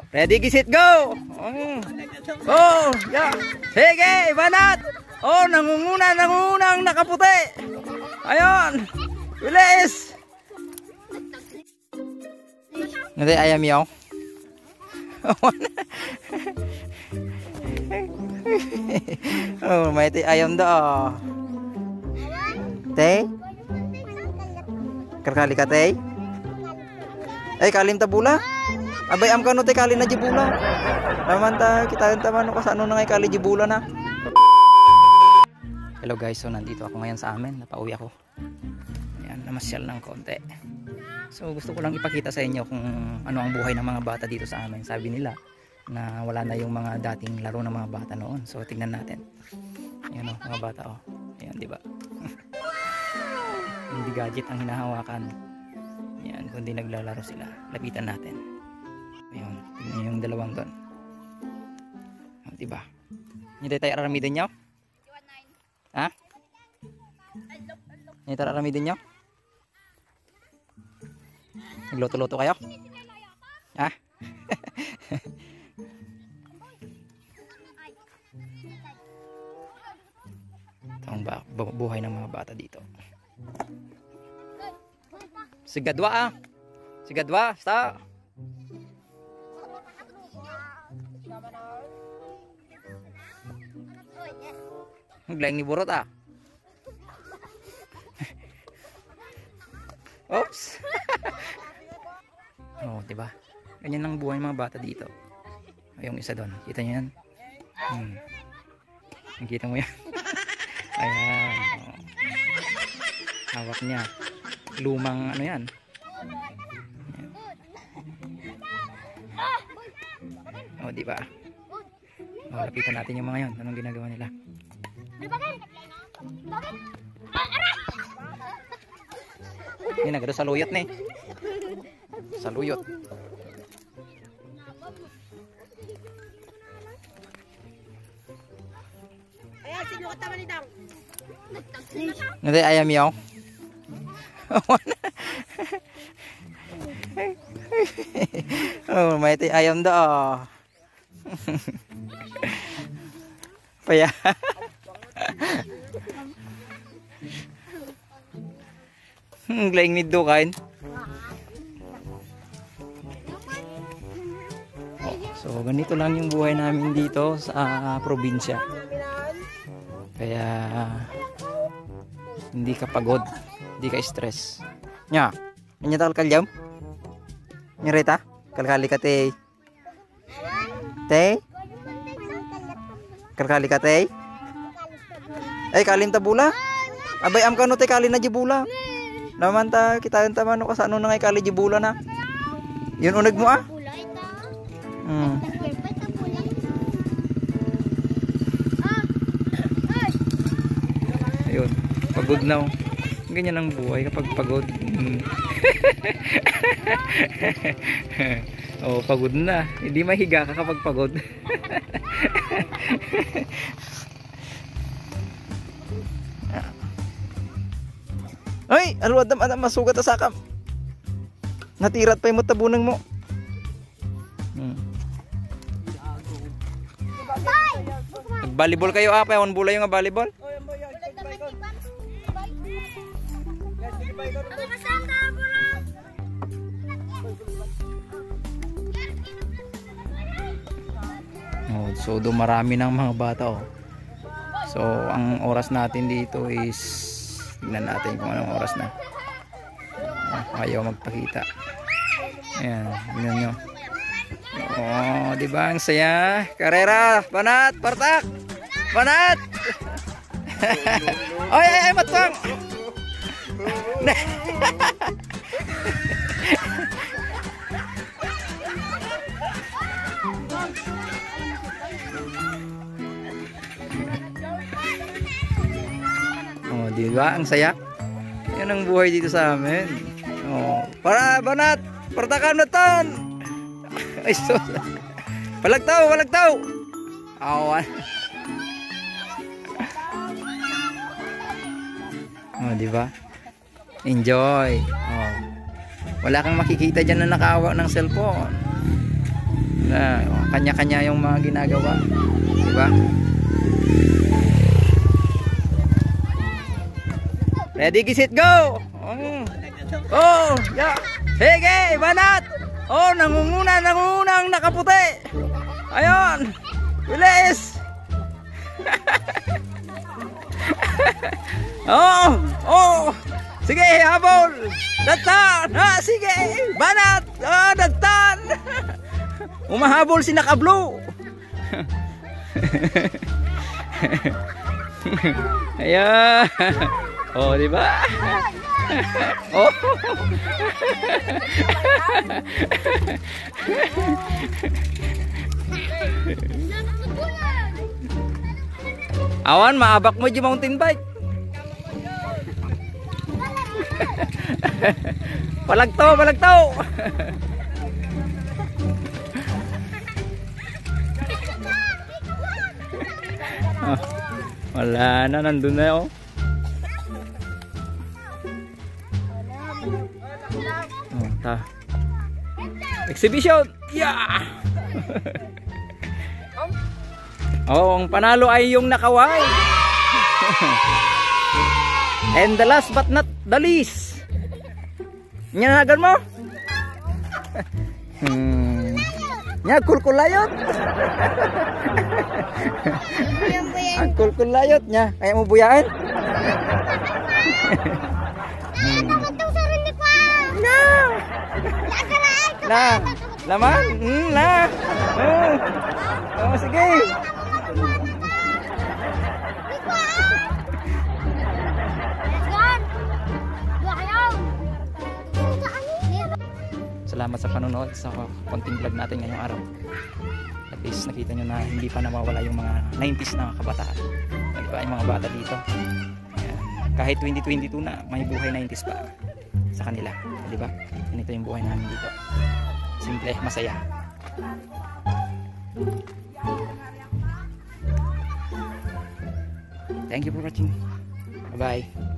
Ready, get, go! Oh, yeah. Sige, banat! Oh, nangungunang nakaputi! Ayun! Bilis! Nanti ayam yaw. Oh, may ayam daw. Teh? Kerkali ka teh? Eh, kalim tabula? Abay am kanu teh kali na jibula. Naman ta kita taman ko sa ano na ngay kali jibula na. Hello guys, so nandito ako ngayon sa amin, napauwi ako. Ayan, namasyal ng konti. So gusto ko lang ipakita sa inyo kung ano ang buhay ng mga bata dito sa amin. Sabi nila na wala na yung mga dating laro ng mga bata noon. So tingnan natin. Ayan o, mga bata o. Ayan, di ba? Hindi gadget ang hinahawakan. Ayan, kundi naglalaro sila. Lapitan natin. Ayun, tingnan yung dalawang doon. Diba? Hindi tayo aramidin nyo? Ha? Hindi tayo aramidin nyo? Nagluto-luto kayo? Ha? Ito ang buhay ng mga bata dito. Sigadwa ah! Sigadwa! Stop! Naglayang ni burot ah. Oops. Oh, diba? Ganyan ang buhay ng mga bata dito. Yung isa doon. Kita niyo yan? Nakita mo yan? Ayan. Oh. Hawak niya. Lumang ano yan. Ayan. Oh, diba? Oh, lapitan natin yung mga yan. Anong ginagawa nila? Ini nagado sa luyot ni. Sa luyot. Ayan, sino ka tama ni Dang? Nanti ayam yaw. Oh, may ayam daw. Paya. Laing nito kain. So ganito lang yung buhay namin dito sa probinsya. Kaya hindi ka pagod, hindi ka stress. Nya, nya tal kalyam? Nyereta? Kalkali ka te. Te? Kalkali ka te? Eh kalim tabula? Abay am kanu te kali na jibula. Naman ta kita taman ko sa ano na ngay kali jibula na. Yun uneg mo ah. Ayun, pagod na. Ganyan ang buhay kapag pagod. Oh, pagod na. Hindi mahiga ka kapag pagod. Ay, alwad na masugat sa sakam. Natirat pa yung matabunang mo. Nag-volleyball kayo apa? Ewan bula yung volleyball? Oh, so marami ng mga bata oh. So ang oras natin dito is tingnan natin kung anong oras na. Ayaw magpakita. Ayan, tingnan nyo. Oh, di ba ang saya? Karera, banat, partak. Banat. Oy, ay, matwang. Oh, di ba ang saya? Yan ang buhay dito sa amin. Oh, para banat, partakan na ton. Ay, so. Palagtaw, palagtaw. Awan. Oh, di ba? Enjoy. Oh. Wala kang makikita diyan na nakahawak ng cellphone. Na kanya-kanya yung mga ginagawa, di ba? Ready, gisit, go! Oh, yeah. Sige, banat! Oh, nangunguna ang nakaputi! Ayun! Bilis! Oh! Oh! Sige, habol! Dagtan! Ha, sige! Banat! Oh, dagtan! Umahabol si Nakablo! Ayan! Oh, di ba? Oh. Awan, maabak mo di mountain bike. Palagto, palagto. Oh, wala na, nandun na oh. Oh, ta. Exhibition. Yeah. Oh, ang panalo ay yung nakaway. And the last but not the least. Nyanagan mo? Nya kulkulayot. Ang kulkulayot nya, kaya mo buyain? Na, laman, na. Oh, sige. Salamat sa panonood sa konting vlog natin ngayong araw. At least nakita nyo na hindi pa nawawala yung mga 90s na kabataan. Di ba, yung mga bata dito. Ayan. Kahit 2022 na, may buhay 90s pa sa kanila. Di ba? Ganito yung buhay namin dito. Simple, masaya. Thank you for watching. Bye-bye.